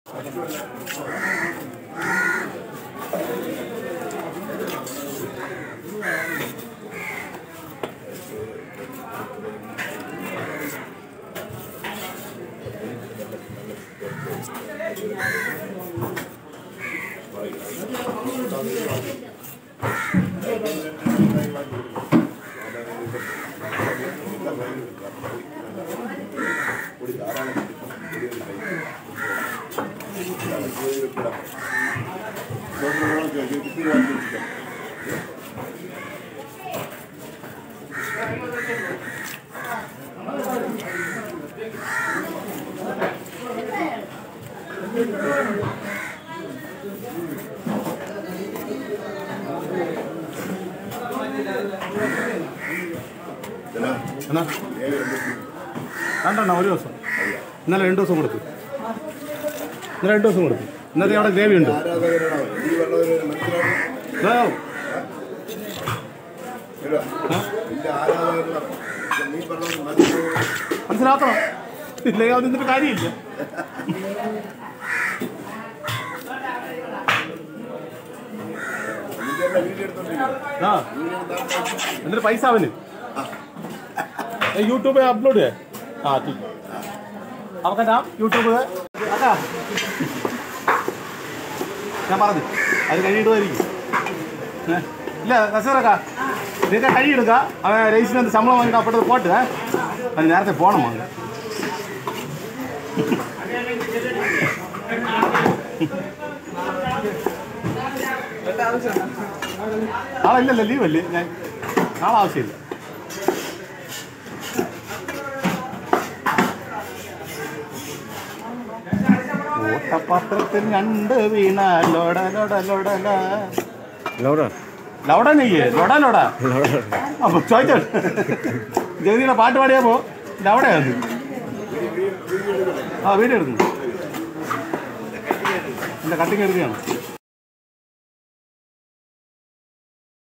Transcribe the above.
രണ്ടെണ്ണം ഒരു ദിവസം ഇന്നലെ 2 ദിവസം കൊടുത്തു. ഇന്നലെ 2 ദിവസം കൊടുത്തു. ഇന്നത്തെ അവിടെ ഗ്രേവി ഉണ്ട്. മനസ്സിലാക്കണം, ഇല്ലെങ്കിൽ അത് നിന്നിട്ട് കാര്യമില്ല. എന്നിട്ട് പൈസ അവന് यूट्यूब पे अपलोड है. हाँ ठीक है. आपका नाम यूट्यूब है? अच्छा ഞാൻ പറഞ്ഞു അത് കഴിയിടുമായിരിക്കും. ഇല്ല കസേറക്ക നിങ്ങൾക്ക് കഴിയെടുക്കുക. അവൻ രജിസ്റ്ററിന് ശമ്പളം വാങ്ങിയിട്ട് അപ്പോഴത്തെ പോട്ട് അത് നേരത്തെ പോകണം വാങ്ങ. നാളെ ഇല്ലല്ലോ, ലീവല്ലേ? ഞാൻ നാളെ ആവശ്യമില്ല. ഓട്ടപാത്രത്തിൽ ഞണ്ട് വീണ ലോട ലോട ലോടല ലൗഡ നെയ്യേ ലോട ലോട. അപ്പൊ ചോദിച്ചോ ജഗതിയുടെ പാട്ട് പാടിയപ്പോ ലൗഡയാണ്. ആ വീഡിയോ എടുക്കുന്നു. എൻ്റെ കട്ടിങ് എടുക്കുകയാണ്.